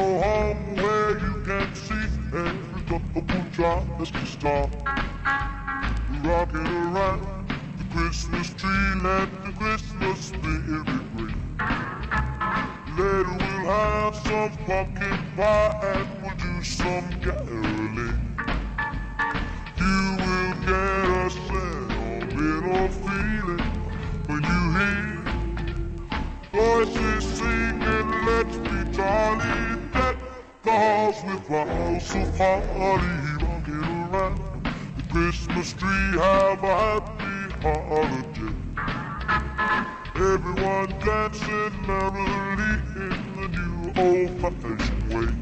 home where you can see every couple tries to stop. Rocking around the Christmas tree, let the Christmas spirit ring. Later we'll have some pumpkin pie and we'll do some caroling. You will get a sentimental feeling when you hear voices singing, let's be jolly, deck the halls with boughs of holly. Rocking around the Christmas tree, have a happy holiday. Everyone dancing merrily in the new old-fashioned way.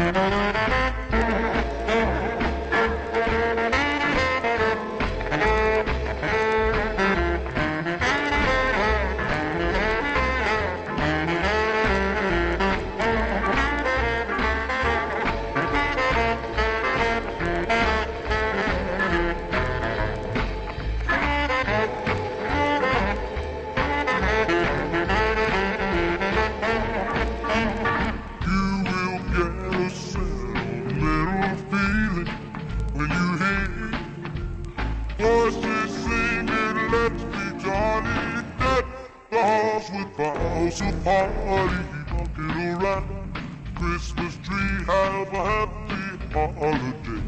Voices singing, let's be jolly, deck the halls with boughs of holly. Rocking around the Christmas tree, have a happy holiday.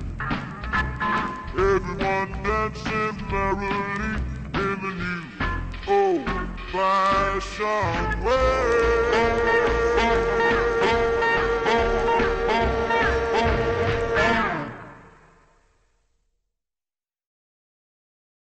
Everyone dancing merrily in the new old-fashioned way.